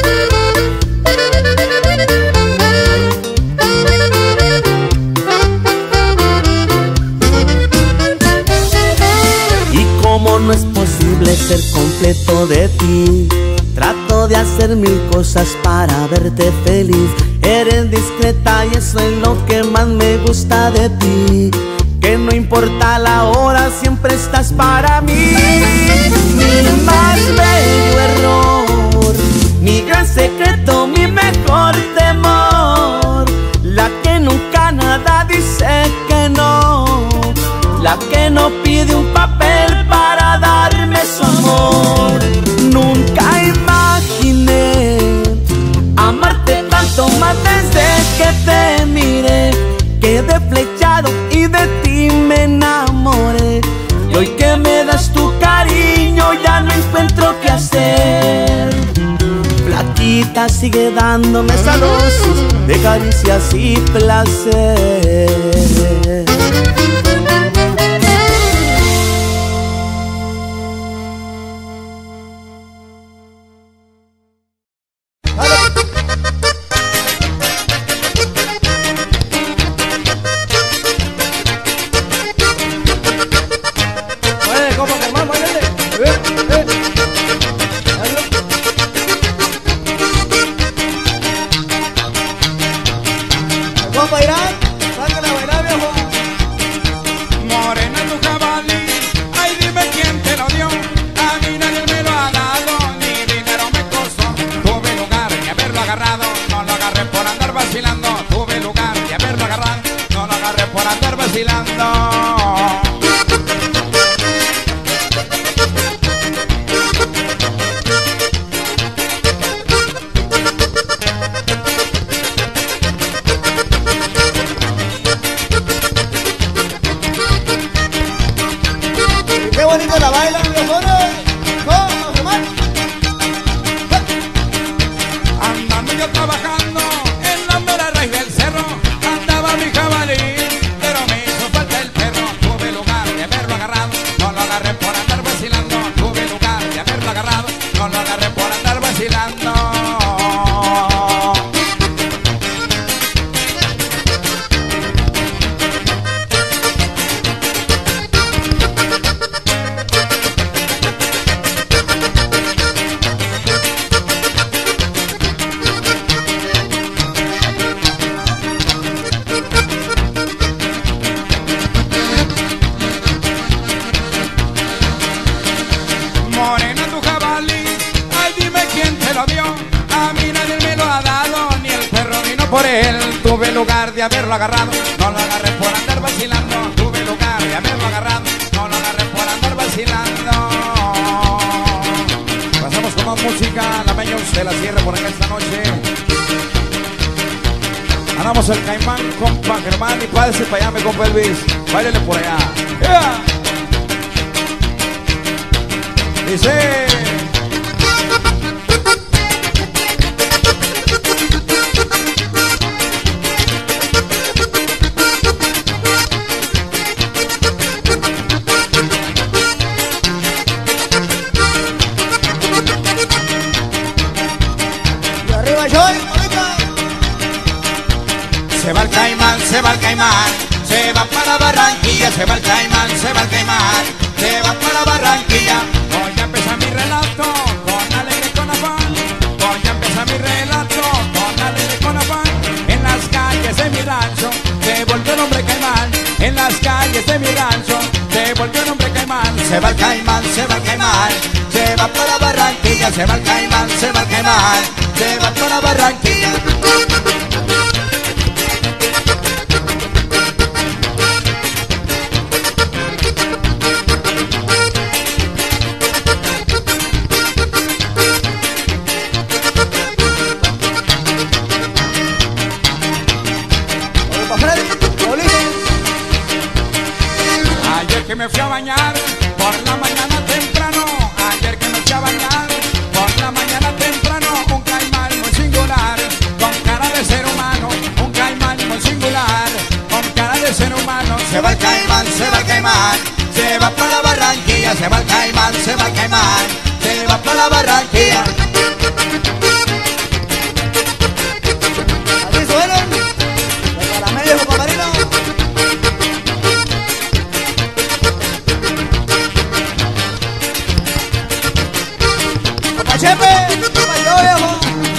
Y como no es posible ser completo de ti, trato de hacer mil cosas para verte feliz. Eres discreta y eso es lo que más me gusta de ti, que no importa la hora, siempre estás para mí. Mi más bello error, mi gran secreto, mi mejor temor, la que nunca nada dice que no, la que no pide un papel para darme su amor. Nunca imaginé amarte tanto, más desde que te miré. Quedé flechado y de ti me enamoré. Y hoy que me das tu cariño ya no encuentro qué hacer. Flaquita, sigue dándome esa dosis de caricias y placer. por andar vacilando. Qué bonito la bailan los monos. ¿Cómo, Germán? Andando yo trabajando en la mera raíz del cerro, andaba mi jabalí, pero me hizo falta el perro. Tuve lugar de haberlo agarrado, no lo agarré por andar vacilando. Tuve lugar de haberlo agarrado, no lo agarré por andar vacilando. Morena tu jabalí, ay dime quién te lo dio. A mí nadie me lo ha dado, ni el perro vino por él. Tuve lugar de haberlo agarrado, no lo agarré por andar vacilando. Tuve lugar de haberlo agarrado, no lo agarré por andar vacilando. Pasamos con más música, Lameños de la Sierra por acá esta noche. Andamos el Caimán, compa Germán, y pásese para allá, mi compa Elvis. Báilele por allá. ¡Yeah! Dice. Y arriba yo, ahorita. Se va el Caimán, se va el Caimán, se va para Barranquilla, se va el Caimán, se va el Caimán, se va para Barranquilla. Hoy ya empieza mi relato, con alegre con afán. Hoy ya empieza mi relato, con alegre con afán. En las calles de mi rancho, se volvió el hombre Caimán. En las calles de mi rancho, se volvió el hombre Caimán. Se va el Caimán, se va el Caimán, se va para Barranquilla, se va el Caimán, se va el Caimán, se va para Barranquilla. Ayer que me fui a bañar por la mañana temprano, ayer que me fui a bañar por la mañana temprano, un caimán muy singular, con cara de ser humano, un caimán muy singular, con cara de ser humano. Se va el Caimán, se va el Caimán, se va para Barranquilla, se va el Caimán, se va el Caimán, se va para Barranquilla. Así suenan los caramelos, compa Marino. Compa Chepe, compa yo, viejo.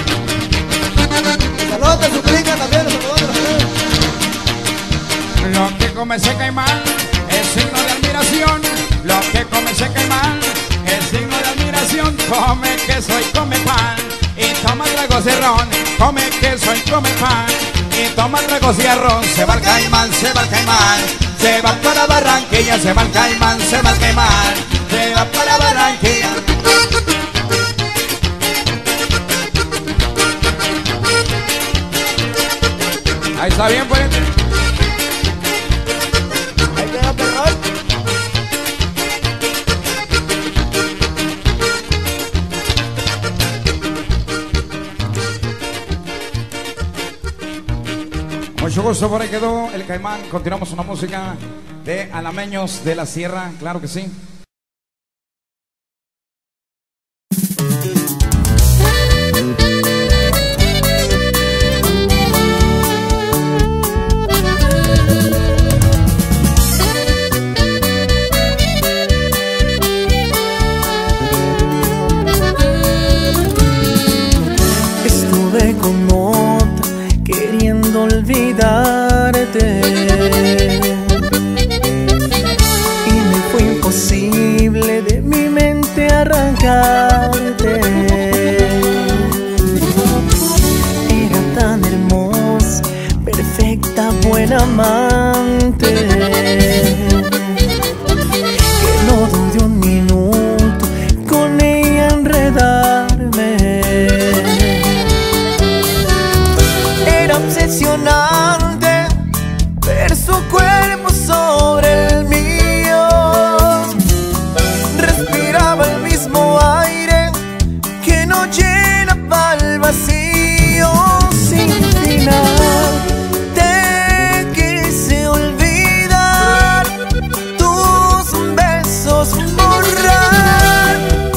Saludos, su clica también, los saludos. Lo que come ese Caimán es signo de admiración. Lo que come ese Caimán es signo de admiración. Come queso y come pan y toma tragos de ron. Come queso y come pan y toma tragos de arroz. Se va el Caimán, se va el Caimán, se va para Barranquilla. Se va el Caimán, se va el Caimán, se va para Barranquilla. Ahí está bien, pues. Ahí queda perrón. Mucho gusto, por ahí quedó el Caimán. Continuamos con la música de Alameños de la Sierra, claro que sí. Estuve con otra queriendo olvidarte y me fue imposible. ver su cuerpo sobre el mío. Respiraba el mismo aire que no llenaba el vacío sin final. Te quise olvidar, tus besos borrar.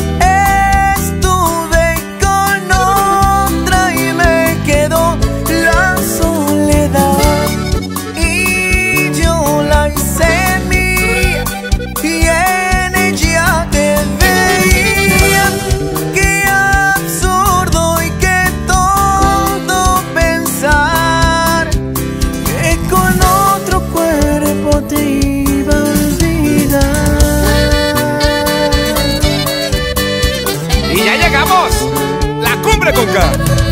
Estuve con otra y me quedó la soledad. Y yo la hice mía y en ella te veía. Qué absurdo y qué tonto pensar que con otro cuerpo te iba a olvidar. Y ya llegamos, la cumbre con K.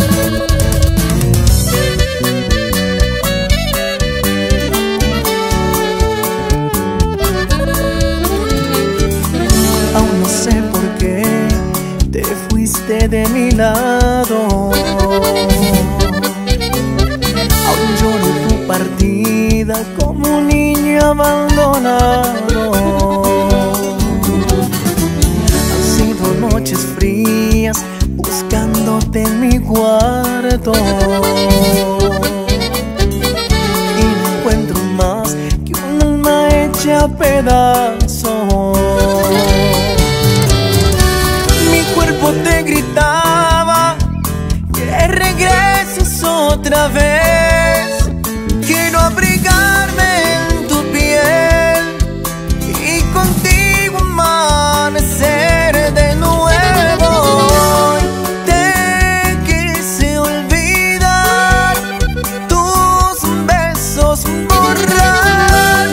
Aún no sé por qué te fuiste de mi lado. Aún lloro tu partida como un niño abandonado. Han sido noches frías buscándote en mi cuarto. Y no encuentro más que un alma hecha a pedazos. Mi cuerpo te gritaba que regreses otra vez. Quiero abrigarme en tu piel y contigo amanecer de nuevo. Hoy te quise olvidar, tus besos borrar.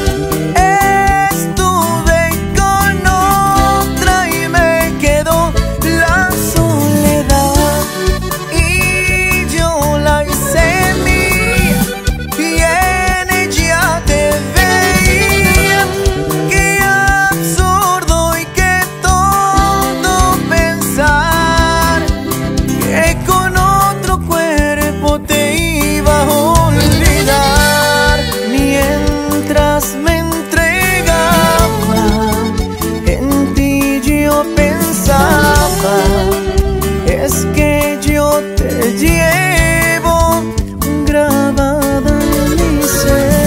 Estuve con otra y me quedó la soledad. Y yo la hice mía y en ella te veía. Qué absurdo y qué tonto pensar que con otro cuerpo te iba a olvidar. Mientras me entregaba, en ti yo pensaba, es que yo te llevo grabada en mi ser.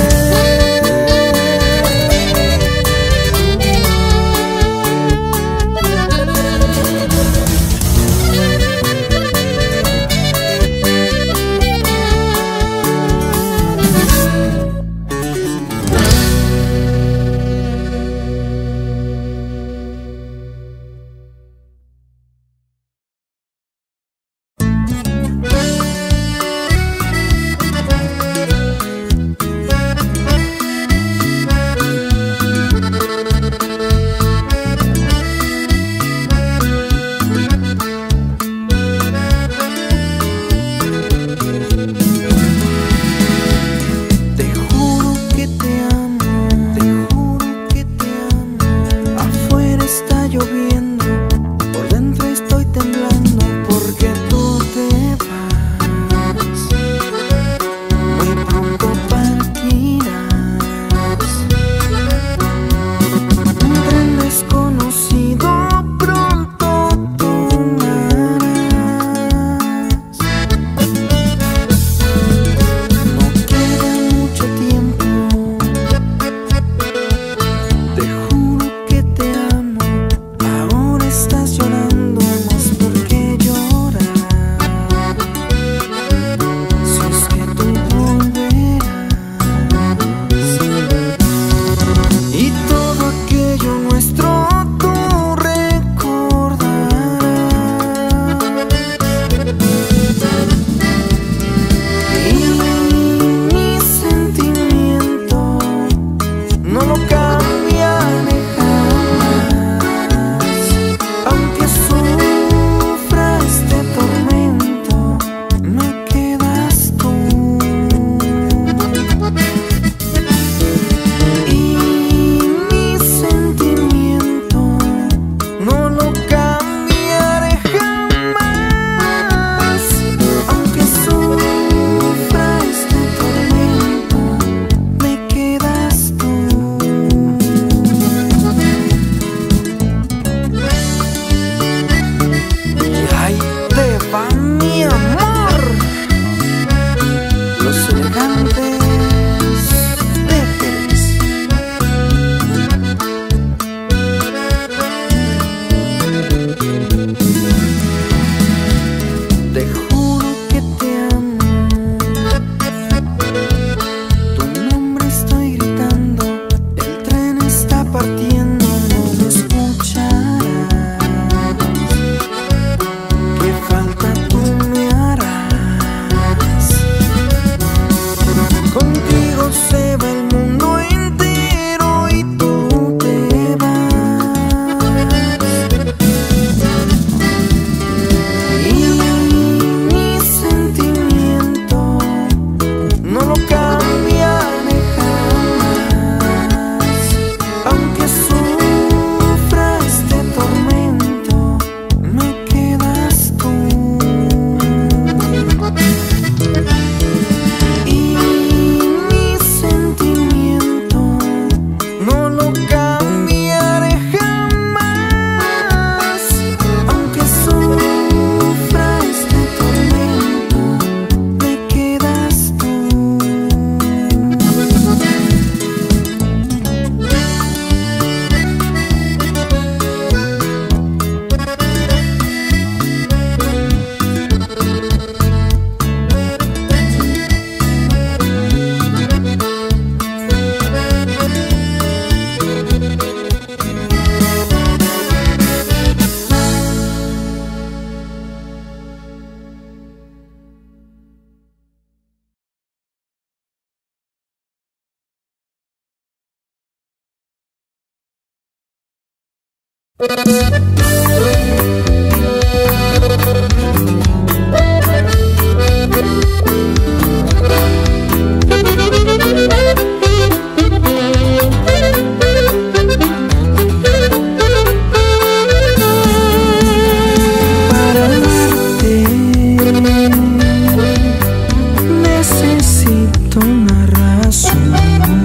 Necesito una razón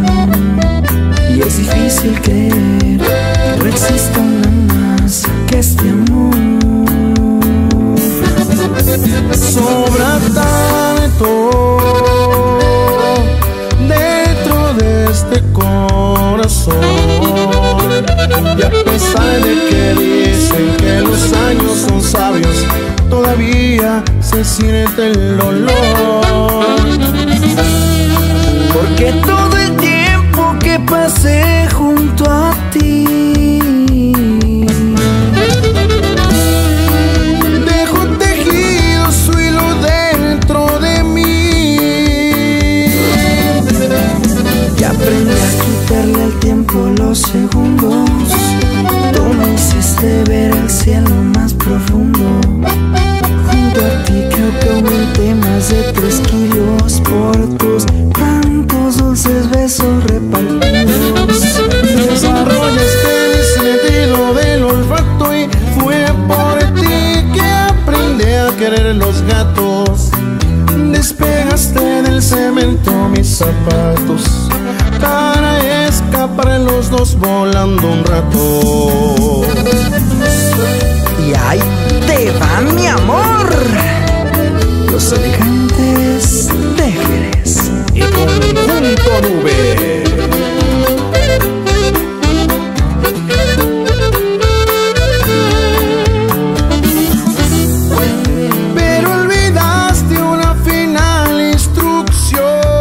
y es difícil creer que no exista una más que este amor. Sobra tanto dentro de este corazón, y a pesar de que dicen que los años son sabios, todavía se siente el dolor. Porque todo el tiempo que pasé junto a ti dejo tejido su hilo dentro de mí, y aprendí a quitarle al tiempo los segundos. Tú me hiciste ver el cielo más profundo. Junto a ti creo que aumenté más de 3 kilos por tus tantos dulces besos repartidos. desarrollaste mi sentido del olfato y fue por ti que aprendí a querer los gatos. Despegaste del cemento mis zapatos para escapar los dos volando un rato. Y ahí te va mi amor, Los Elegantes de Jerez Y Conjunto Nube. Pero olvidaste una final instrucción,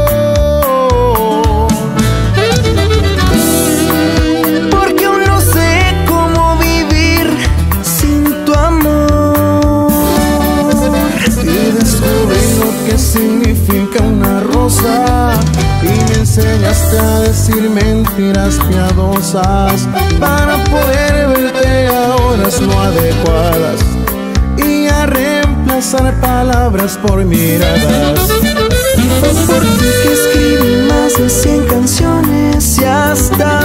porque aún no sé cómo vivir sin tu amor. y descubrí lo que significa una rosa, y me enseñaste a decir mentiras piadosas para poder verte a horas no adecuadas y a reemplazar palabras por miradas. Fue por ti que escribí más de 100 canciones y hasta